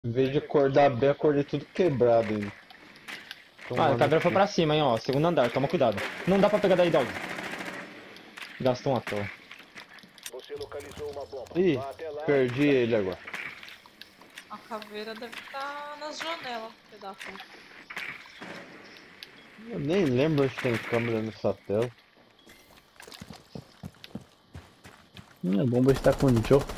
Em vez de acordar bem, acordei tudo quebrado aí. Ah, a caveira foi pra cima, hein, ó. Segundo andar, toma cuidado. Não dá pra pegar daí, dog. Gastou um à toa. Você localizou uma bomba. Ih, Vá até lá. perdi ele agora. A caveira deve estar nas janelas, pedaço. Eu nem lembro se tem câmera nessa tela. A bomba está com o Joe.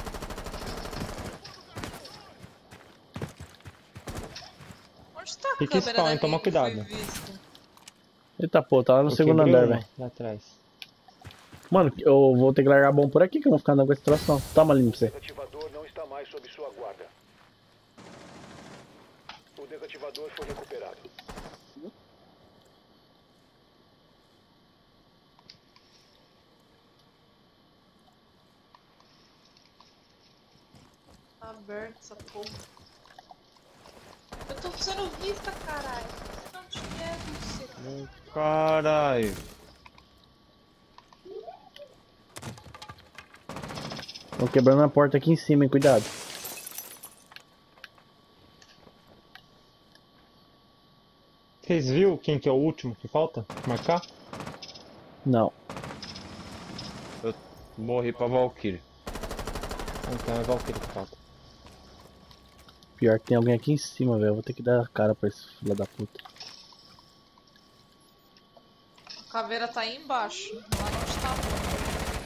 Onde tá a Fica câmera spawn, da hein, toma minha que foi cuidado. vista? Eita pô, tá lá no Eu segundo quebrei andar, uma velho. lá atrás. Mano, eu vou ter que largar a bomba por aqui, que eu vou ficar andando com esse troço não. Toma ali pra O você. desativador não está mais sob sua guarda. O desativador foi recuperado. Tá aberto essa porra. Eu tô sendo vista, caralho. Não te quero, você. Caralho. Tô quebrando a porta aqui em cima, hein, cuidado. Vocês viram quem que é o último que falta? Marcar? Não. Eu morri pra Valkyrie. Ah, então é Valkyrie que falta. Pior que tem alguém aqui em cima, velho. Eu vou ter que dar a cara pra esse filho da puta. A caveira tá aí embaixo. Lá onde tá a bomba.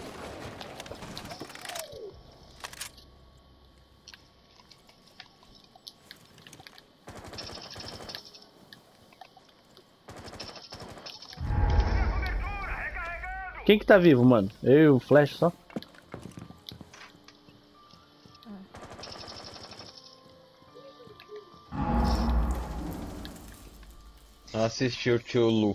Quem que tá vivo, mano? Eu e o Flash só? Assisti o tio Lu.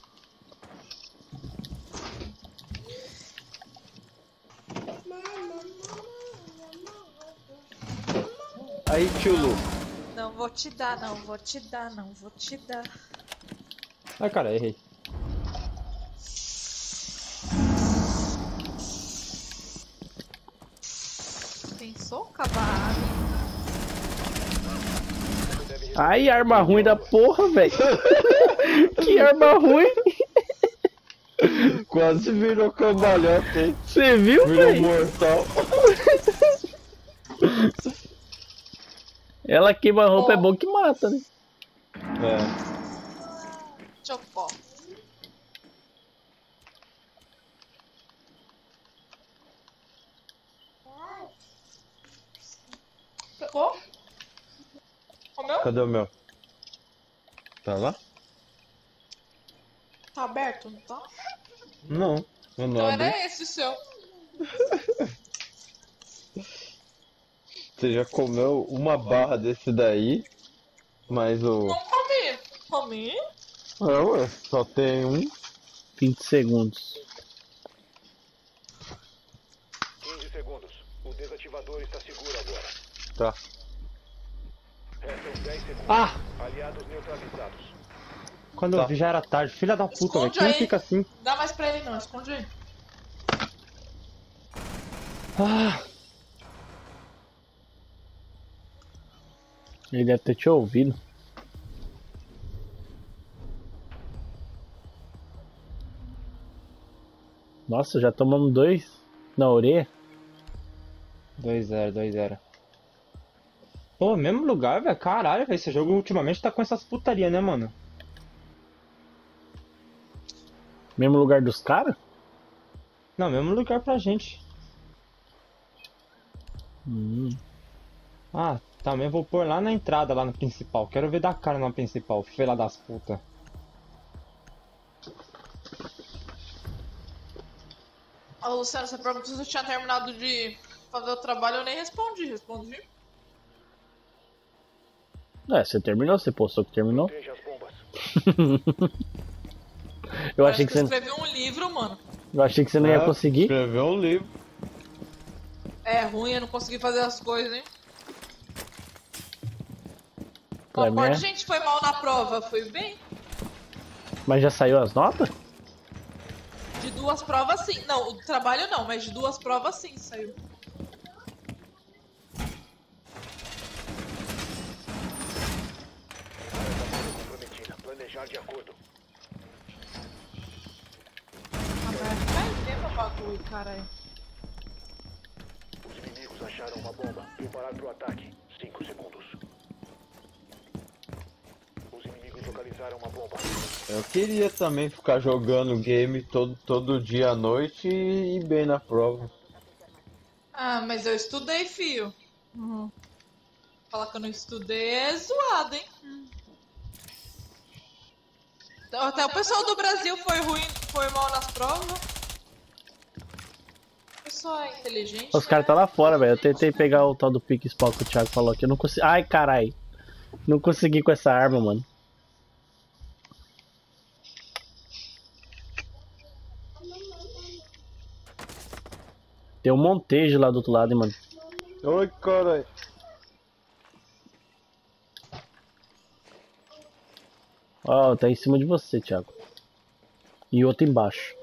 Aí, tio Lu. Não vou te dar, não vou te dar, não vou te dar. Ai, cara, errei. Pensou cavar? Ai, arma ruim da porra, velho. Que arma ruim. Quase virou cambalhota, hein? Você viu, Virou velho? mortal. Ela queima a roupa, é bom que mata, né? É. Deixa eu pôr. Pegou? Comeu? Cadê o meu? Tá lá? Tá aberto, não tá? Não. Eu não Então abri. era esse o seu. Você já comeu uma barra desse daí, mas o... Não comi. Comi? Não, ué, só tem um. 20 segundos. 15 segundos. O desativador está seguro agora. Tá. Restam 10 segundos. Ah! Aliados neutralizados. Quando Tá. eu vi já era tarde. Filha da puta, velho. Esconde Quem aí. fica assim? Dá mais pra ele não, esconde aí. Ah! Ele deve ter te ouvido. Nossa, já tomamos 2 na orelha. 2-0, 2-0. Pô, mesmo lugar, velho. Caralho, velho. Esse jogo ultimamente tá com essas putaria, né, mano? Mesmo lugar dos caras? Não, mesmo lugar pra gente. Ah, também vou pôr lá na entrada, lá no principal. Quero ver da cara na principal, filha das putas. Ô, Luciano, você perguntou se eu tinha terminado de fazer o trabalho, eu nem respondi. Respondi. É, você terminou, você postou que terminou. Proteja as bombas. Eu Parece achei que eu você, escrevi um livro, mano. eu achei que você não ia conseguir. Escreveu um livro. É ruim, eu não consegui fazer as coisas, hein? Pra mim Concordo, é. gente, foi mal na prova, foi bem. Mas já saiu as notas? De 2 provas sim. Não, o trabalho não, mas de 2 provas sim saiu. terminar de acordo. Vai ver meu bagulho, caralho. Os inimigos acharam uma bomba. Preparar para o ataque. 5 segundos. Os inimigos localizaram uma bomba. Eu queria também ficar jogando game todo dia à noite e ir bem na prova. Ah, mas eu estudei, fio. Falar que eu não estudei é zoado, hein? Até o pessoal do Brasil foi ruim, foi mal nas provas. O pessoal é inteligente. Os caras tá lá fora, velho. Eu tentei pegar o tal do pique spawn que o Thiago falou aqui. Eu não consegui. Ai, carai. Não consegui com essa arma, mano. Tem um montejo lá do outro lado, hein, mano. Oi, caralho. Ó, tá em cima de você, Thiago. E outro embaixo.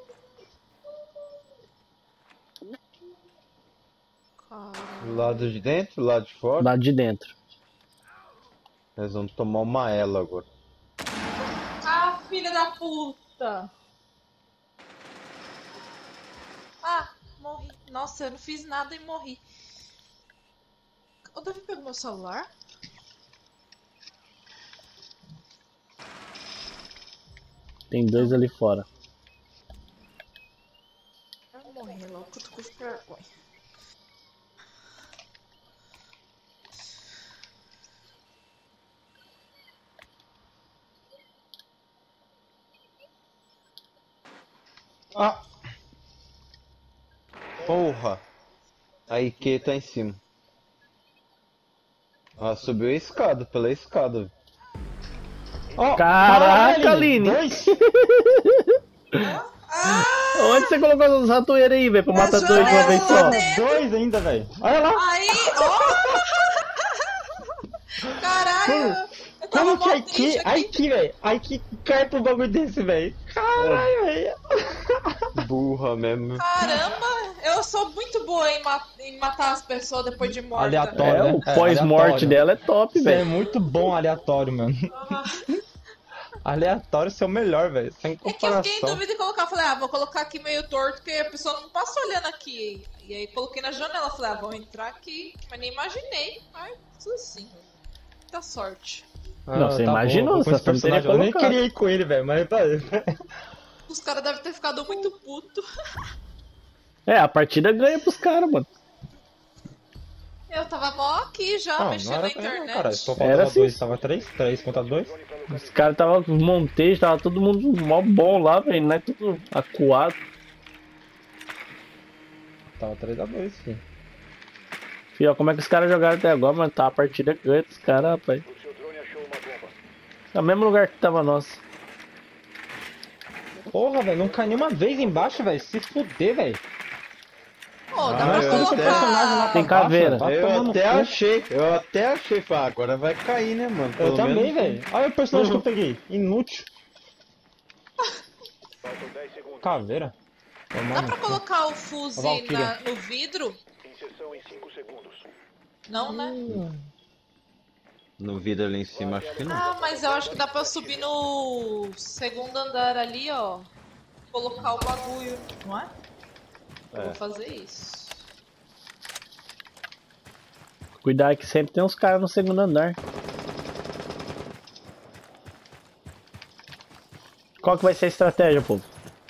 Lado de dentro, lado de fora. Lado de dentro. Eles vão tomar uma ela agora. Ah, filha da puta! Ah, morri. Nossa, eu não fiz nada e morri. O Davi pegou meu celular? Tem dois ali fora. Eu morri logo, que eu tô com vergonha. Ah! Porra! A Ike tá em cima. Ah, subiu a escada, pela escada. Ó, Caraca, caralho, Aline! dois. Onde você colocou essas ratoeiras aí, velho? Pra matar dois de uma vez só? Dois ainda, velho. Olha lá. Aí, ó! Caralho! Eu tava Como que mó a triste Ike, a Ike, velho? A Ike cai pro bagulho desse, velho. Caralho, velho. Burra mesmo. Caramba, eu sou muito boa em matar as pessoas depois de morta. Aleatório. É, o É, pós-morte aleatório. dela é top, Você é velho. muito bom aleatório, mano. Aleatório é o melhor, velho. Sem É que eu comparação. fiquei em dúvida em colocar. Falei, vou colocar aqui meio torto, porque a pessoa não passa olhando aqui. E aí coloquei na janela. Falei, vou entrar aqui. Mas nem imaginei. Ai, tudo assim. Muita sorte. Não, você tá imaginou, bom, você com esse só não teria personagem. Eu nem colocado. queria ir com ele, velho, mas tá aí. Os caras devem ter ficado muito putos. É, a partida ganha pros caras, mano. Eu tava mó aqui já, Não, mexendo não na era pra mim, internet. cara. Só Era faltava assim. dois, tava três contra dois. Os caras tava com montejo, tava todo mundo mó bom lá, velho. Não é tudo acuado. Tava 3-2, filho. Fio, ó, como é que os caras jogaram até agora, mano? Tá, a partida ganha dos caras, rapaz. O seu drone achou uma bomba. É o mesmo lugar que tava nossa. Porra, velho, não cai nenhuma vez embaixo, velho. Se fuder, velho. Pô, dá Ah, pra eu Tudo com o até- personagem lá Tem pra baixo, caveira. vai Eu tomar no até cu. achei, falei, agora vai cair, né, mano? Eu Pelo também, menos- velho. Olha o personagem que eu peguei. Inútil. Faltam 10 segundos. Caveira. Dá Tomar pra no cu. colocar o fuzil Valkyria. no vidro? Inserção em 5 segundos. Não, né? No vidro ali em cima, acho que não. Ah, mas eu acho que dá pra eu subir no segundo andar ali, ó. Colocar o bagulho, não é? Eu vou fazer isso. Cuidado que sempre tem uns caras no segundo andar. Qual que vai ser a estratégia, povo?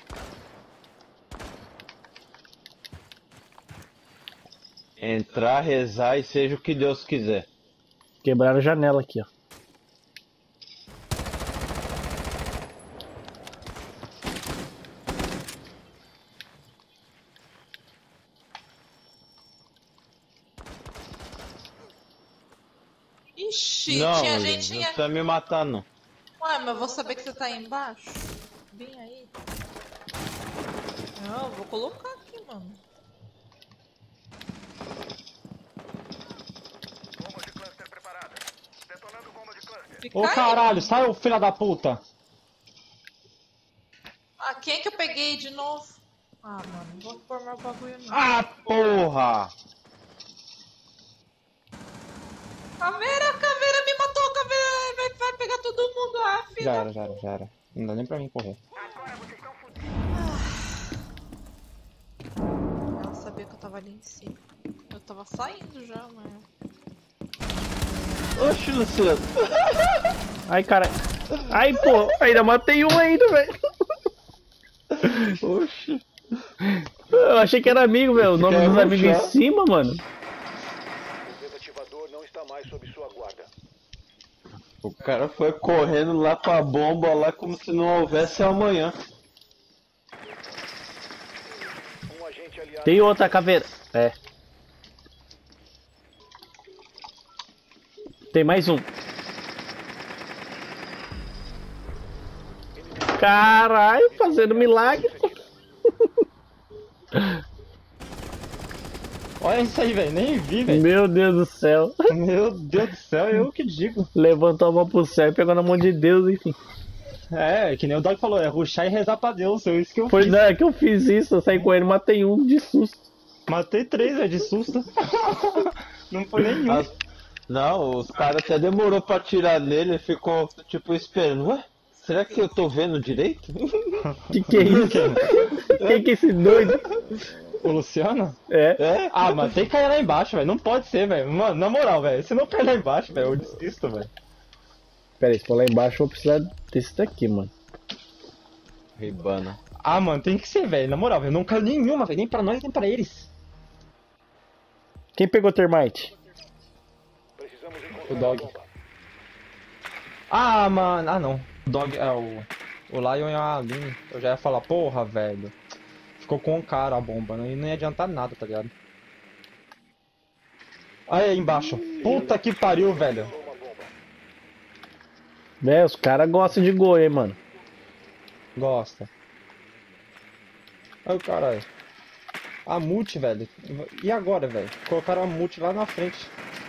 Entrar, rezar e seja o que Deus quiser. Quebraram a janela aqui, ó. Ixi, Não, tinha Aline, gente. não precisa me matar, não. Ué, mas eu vou saber que você tá aí embaixo? Vem aí. Não, eu vou colocar aqui, mano. Bomba de cluster preparada. Detonando bomba de cluster. Fica Ô aí. caralho, sai o filho da puta. Ah, quem é que eu peguei de novo? Ah, mano, não vou pôr meu bagulho não. Ah, porra! Caveira me matou, caveira vai pegar todo mundo. Ah, filha Já era. Não dá nem pra mim correr. Ela sabia que eu tava ali em cima. Eu tava saindo já, mas... Oxi, Luciano. Ai, cara. Ai, pô, ainda matei um ainda, velho. Oxi. Eu achei que era amigo, velho. O nome Quer dos amigos rushar? em cima, mano. O desativador não está mais sob sua guarda. O cara foi correndo lá com a bomba lá como se não houvesse amanhã. Um agente aliado. Tem outra caveira. É. Tem mais um. Caralho, fazendo milagre. Olha isso aí, velho. Nem vi, velho. Meu Deus do céu. Meu Deus do céu, eu que digo. Levantou a mão pro céu e pegou na mão de Deus, enfim. É, que nem o Dog falou, é rushar e rezar pra Deus. É isso que eu Pois fiz. não, é que eu fiz isso, eu saí correndo, matei um de susto. Matei 3, velho, de susto. Não foi nenhum. As- Não, os caras até demorou pra atirar nele, ficou tipo esperando. Ué, será que eu tô vendo direito? Que é isso? Quem que é esse doido? O Luciano? É. É? Ah, mas tem que cair lá embaixo, velho. Não pode ser, velho. Mano, na moral, velho. Se não cair lá embaixo, velho, eu desisto, velho. Pera aí, se for lá embaixo eu vou precisar desse daqui, mano. Ribana. Ah, mano, tem que ser, velho. Na moral, velho. Não caiu nenhuma, velho. Nem pra nós, nem pra eles. Quem pegou termite? Precisamos O encontrar Dog. a bomba. Ah, mano. Ah, não. O Dog é o Lion e a Aline. Eu já ia falar, porra, velho. Ficou com o cara a bomba, né? E não ia adiantar nada, tá ligado? Olha aí embaixo. Puta que pariu, velho. Uma bomba. Véi, os caras gostam de gol, hein, mano. Gosta. Olha o caralho. A multi, velho. E agora, velho? Colocaram a multi lá na frente.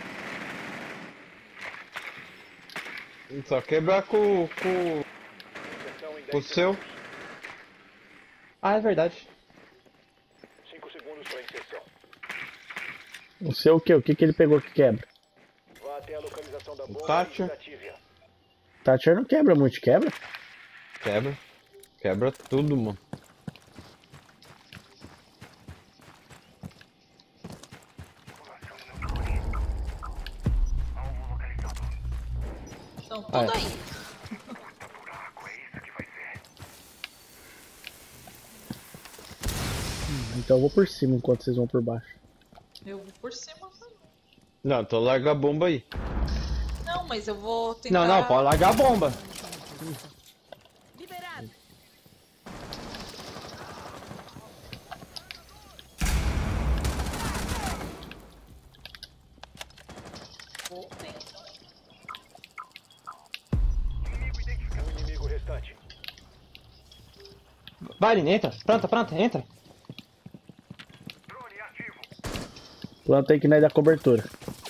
Só quebrar com Inserção em 10 o seu. Ah, é verdade. 5 segundos para inserção. Não sei o que? O que que ele pegou que quebra? Vá até a localização da bomba Thatcher. e desative-a. Thatcher não quebra muito, quebra? Quebra. Quebra tudo, mano. Então, tudo Ah, é. aí. Então eu vou por cima enquanto vocês vão por baixo. Eu vou por cima também. Não, então larga a bomba aí. Não, mas eu vou tentar... Não, pode largar a bomba. Vou tentar. Um inimigo restante. Vai, Aline, entra. Planta, entra. Planta aí que nós dá cobertura.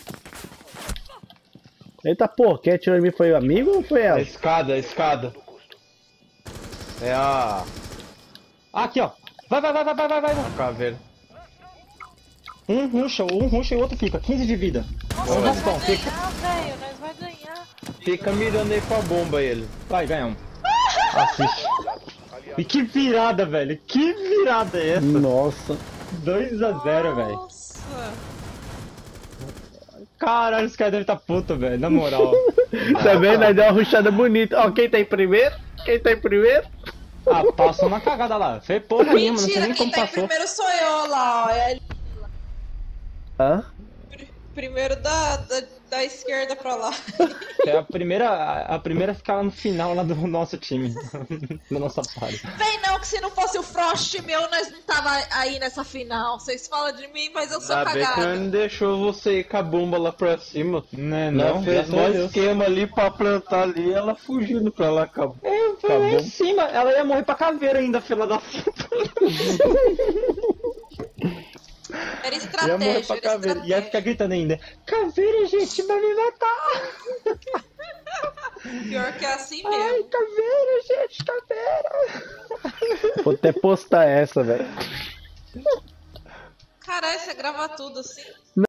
Eita porra, quem atirou em mim foi o amigo ou foi A ela? escada, a escada. É a Aqui, ó. Vai. caveira. Um ruxa e o outro fica. 15 de vida. Nossa, Um nós raspão, vai fica. ganhar, velho. Nós vai ganhar. Fica mirando aí pra bomba ele. Vai, ganha um. Assiste. E que virada, velho. Que virada é essa? Nossa. 2-0, velho. Nossa. Caralho, os caras devem estar putos, velho. Na moral. Também nós deu uma rushada bonita. Ó, quem tá em primeiro? Quem tá em primeiro? Ah, passou uma cagada lá. Fez porra nenhuma, não sei Mentira, nem quem como tá em passou. primeiro sou eu lá, ó. É Hã? primeiro da esquerda pra lá. É a primeira ficava no final lá do nosso time. Da nossa party. Vem não, que se não fosse o Frost meu, nós não tava aí nessa final. Vocês falam de mim, mas eu sou Ainda bem que cagada. não deixou você ir com a bomba lá pra cima. Né, Ela não, fez graças a mó Deus. esquema ali pra plantar ali, ela fugindo pra lá com a Eu fui lá em Acabou. cima, ela ia morrer pra caveira ainda, filha da puta. Era Ia morrer estratégia, pra era caveira. Ia ficar estratégia. gritando ainda. Caveira, gente, vai me matar. Pior que é assim Ai, mesmo. caveira, gente, caveira. Vou até postar essa, velho. Caralho, você grava tudo assim?